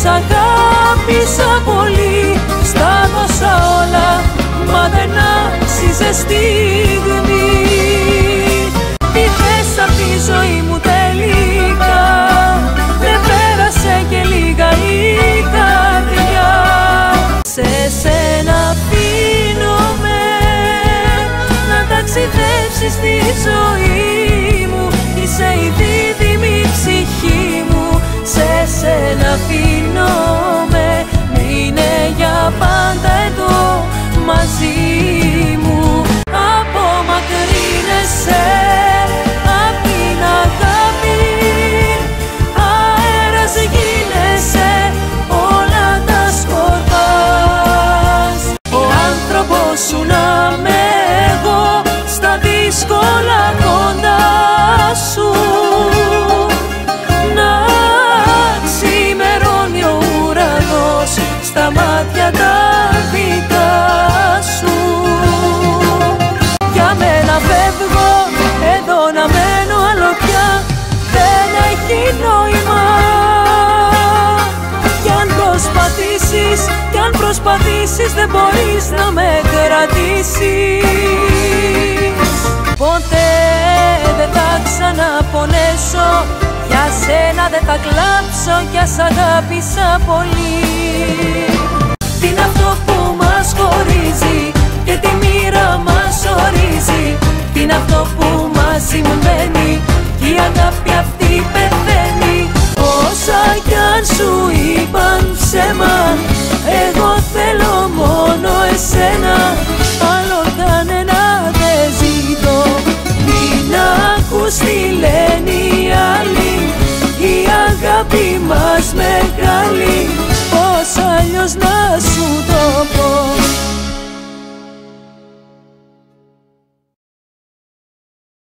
σ' αγάπησα πολύ. Στα δώσα όλα, μα δεν άξιζε στιγμή. Τι θες απ' τη ζωή μου τελικά, δεν πέρασε και λίγα η καρδιά. Σε σένα αφήνομαι να ταξιδέψεις στη ζωή μου. Είσαι η δίδυμη ψυχή μου. Σε σένα αφήνομαι, μείνε για πάντα εδώ μαζί μου. Απομακρύνεσαι απ' την αγάπη, αέρας γίνεσαι, όλα τα σκορπάς. Ο άνθρωπος σου να με εγώ, στα δύσκολα κοντά σου, να ξημερώνει ο ουρανός στα μάτια τα δικά σου. Για μένα φεύγω, εδώ να μένω άλλο πια δεν έχει νόημα. Κι αν προσπαθήσεις δεν μπορείς να με κρατήσεις. Ποτέ δεν θα ξαναπονέσω, για σένα δεν θα κλάψω κι ας αγάπησα πολύ. Τι είναι αυτό που μας χωρίζει και τη μοίρα μας ορίζει. Τι είναι αυτό που μας συμβαίνει κι η αγάπη αυτή πεθαίνει. Όσα κι αν σου είπαν ψέμα, εγώ θέλω μόνο εσένα. Άλλο κανένα δεν ζητώ, μην ακούς τι λένε οι άλλοι. Η αγάπη μας μεγάλη, πώς αλλιώς να σου το πω.